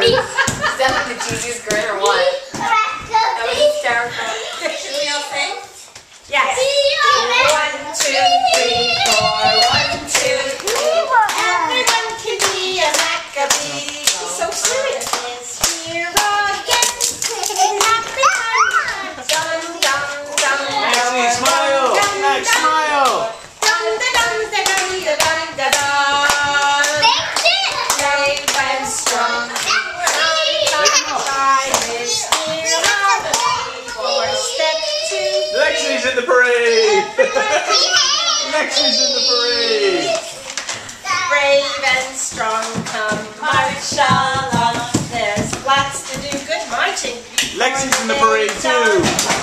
grin. Is that like the cheesiest grin or what? That was hysterical. Should we all sing? Yes. 1, 2, 3, 4. 1, 2, 3. Everyone can be a Maccabee. She's so serious. Here again. Happy time. Dum, dum, dum. Maxie, smile. Max, smile. Dum, da, dum, da, dum, da, dum, da, dum. Brave and strong. Lexi's in the parade! Lexi's in the parade! Brave and strong, come march along. There's lots to do. Good marching. Lexi's in the parade too!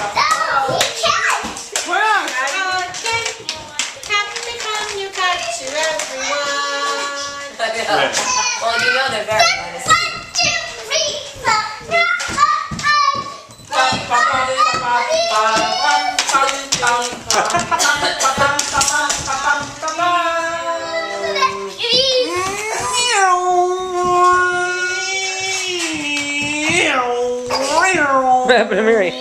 Why not? Happy come you got to everyone. Well, you know they're very nice. What happened to Mary?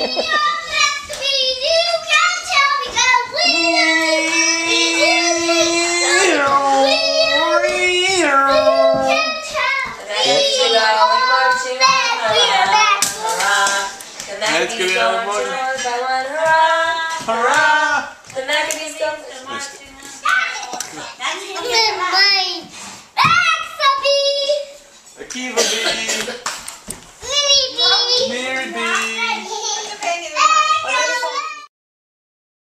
Let's go down one. Hurrah! The Maccabees go. Akiva bee!